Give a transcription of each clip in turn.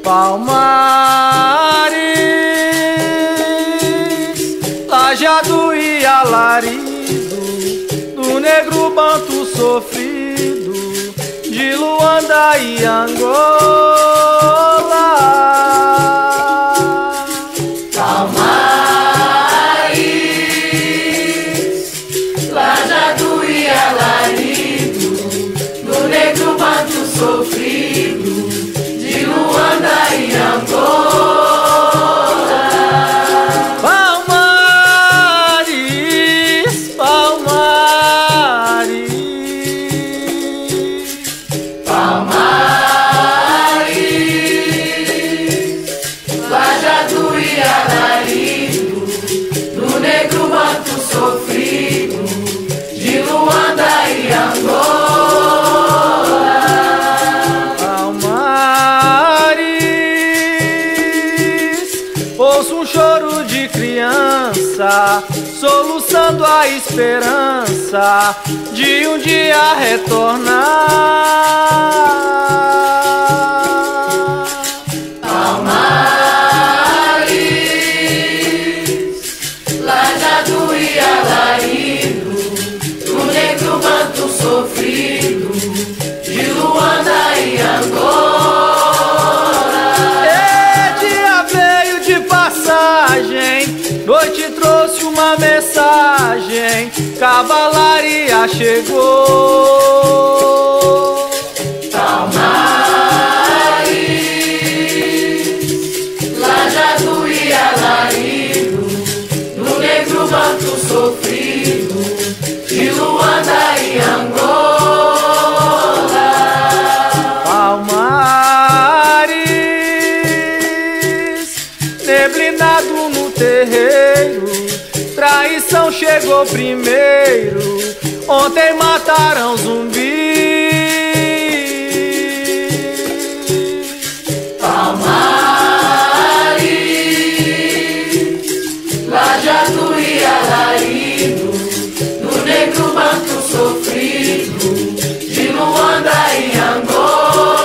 Palmares, Lajado e Alarido, do negro banto sofrido, de Luanda e Angola. Palmares, Lajado e Alarido, do negro banto sofrido, de Luanda e Angola. Palmares, Palmares, Palmares, Lajado e Alarido, do negro banto sofrido, de Luanda e Angola. Ouço um choro de criança, soluçando a esperança de um dia retornar. Palmares, Lajado e Alarido, do negro banto sofrido, de Luanda e Angola. Noite trouxe uma mensagem, cavalaria chegou. Palmares, Lajado e Alarido, do negro banto sofrido, de Luanda e Angola. Palmares, neblinado no terreiro, traição chegou primeiro. Ontem mataram zumbi. Palmares, Lajado e Alarido, do negro banto sofrido, de Luanda e Angola.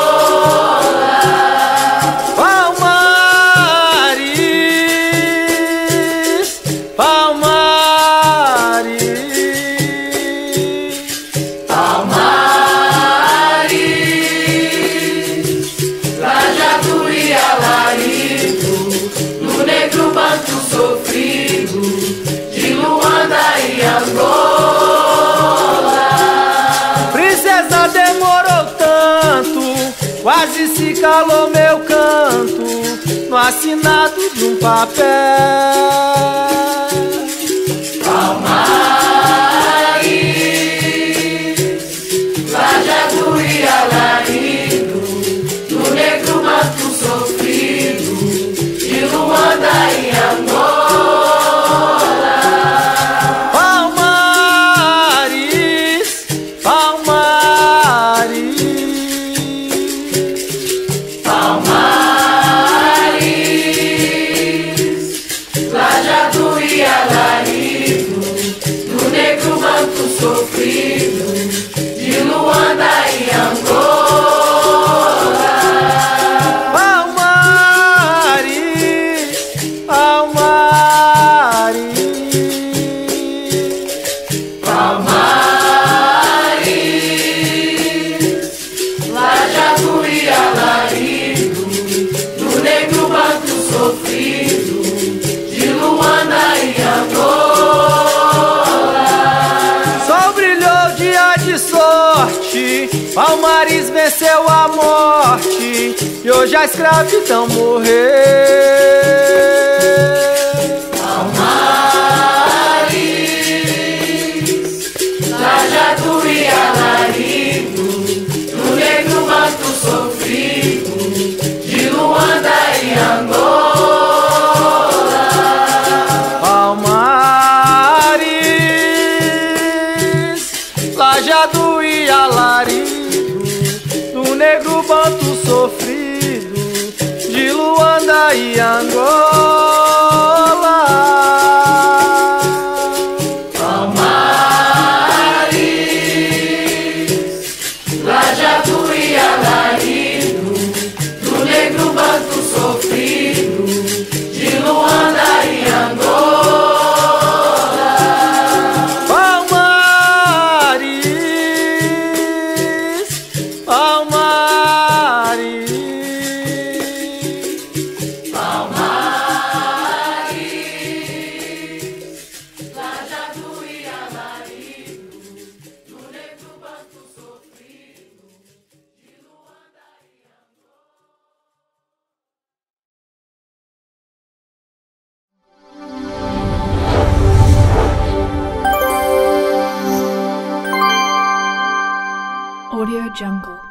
Princesa demorou tanto, quase se calou meu canto, no assinado de um papel. Palmares, Lajado e Alarido, do negro banto sofrido, de Luanda e Angola. Sofrido, de Luanda e Angola. Palmares, Palmares, Palmares, Lajado e Alarido, do negro banto sofrido, de Luanda e Angola. Palmares venceu a morte e hoje a escravidão morreu. Palmares, Lajado e Alarido, do negro banto sofrido, de Luanda e Angola. Palmares, Lajado e Alarido, do negro banto sofrido, de Luanda e Angola. Palmares, Lajado e Alarido, do negro banto Audio Jungle.